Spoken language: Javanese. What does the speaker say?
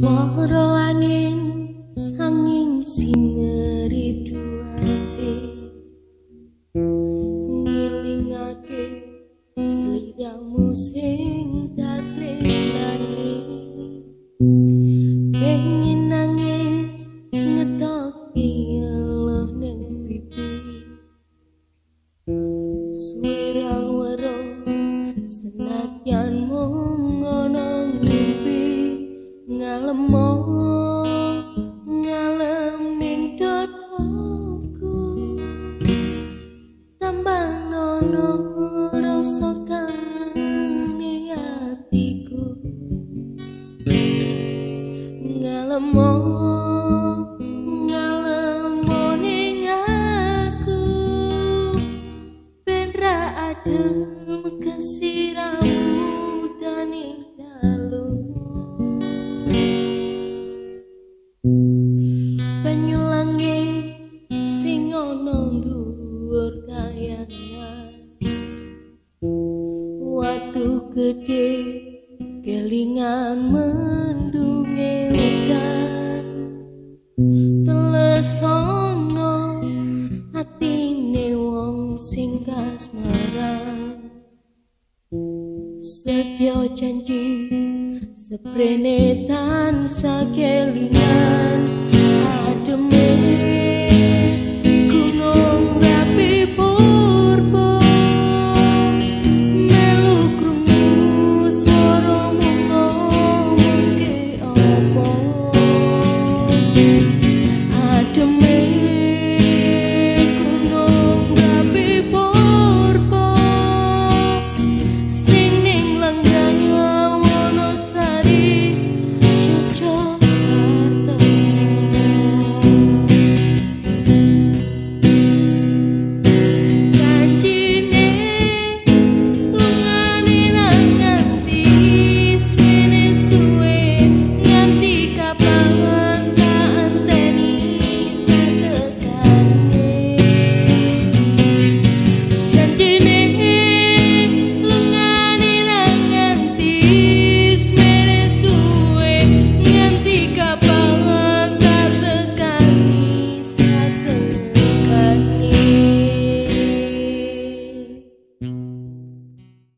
Swara angin, angin sing ngeridu ati, ngilingake sliramu sing tak tresnani. Pengen nangis ngetoki eluh ning pipi, suara waro senadyan mung ana ngimpi. Ngalemo ngalem ning dodoku, tambah nono rasa kangen atiku. Ngalemo ngalemo ning aku, ben ra adem kesiramu tani dalu. Banyu langit sing ana dhuwur kayangan, watu gede kelingan mendunge udan. Telesono atine wong sing kasmaran, setya janji seprene tansah kelingan ademe.